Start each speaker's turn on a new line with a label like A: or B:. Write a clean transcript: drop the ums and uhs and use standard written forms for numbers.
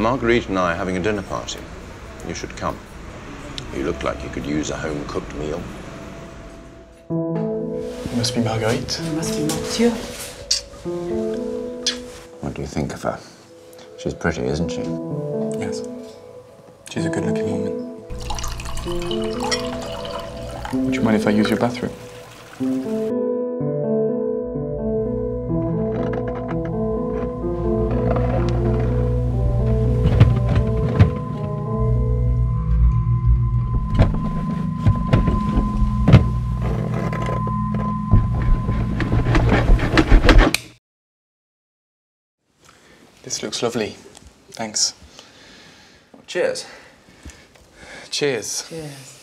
A: Marguerite and I are having a dinner party. You should come. You look like you could use a home-cooked meal.
B: You must be Marguerite.
C: You must be Matthieu.
A: What do you think of her? She's pretty, isn't she?
B: Yes. She's a good-looking woman. Would you mind if I use your bathroom? This looks lovely. Thanks.
A: Cheers.
B: Cheers.
C: Cheers.